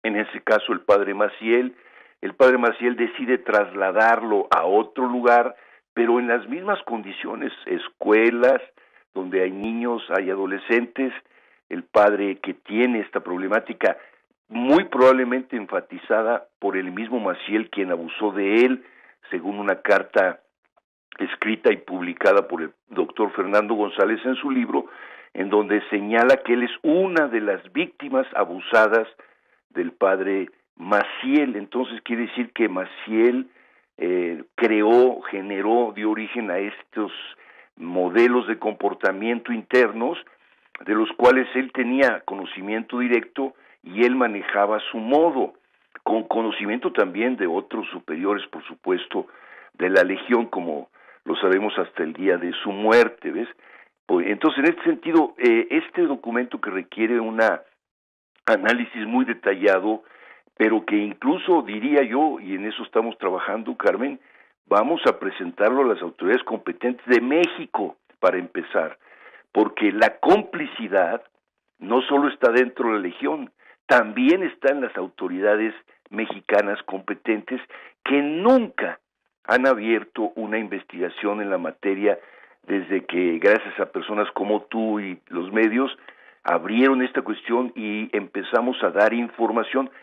en ese caso el padre Maciel decide trasladarlo a otro lugar, pero en las mismas condiciones, escuelas donde hay niños, hay adolescentes, el padre que tiene esta problemática, muy probablemente enfatizada por el mismo Maciel, quien abusó de él, según una carta escrita y publicada por el doctor Fernando González en su libro, en donde señala que él es una de las víctimas abusadas del padre Maciel. Entonces quiere decir que Maciel creó, generó, dio origen a estos modelos de comportamiento internos, de los cuales él tenía conocimiento directo y él manejaba su modo, con conocimiento también de otros superiores, por supuesto, de la Legión, como lo sabemos hasta el día de su muerte, ¿ves? Pues, entonces, en este sentido, este documento que requiere un análisis muy detallado, pero que incluso diría yo, y en eso estamos trabajando, Carmen, vamos a presentarlo a las autoridades competentes de México para empezar, porque la complicidad no solo está dentro de la Legión, también está en las autoridades mexicanas competentes que nunca han abierto una investigación en la materia desde que, gracias a personas como tú y los medios, abrieron esta cuestión y empezamos a dar información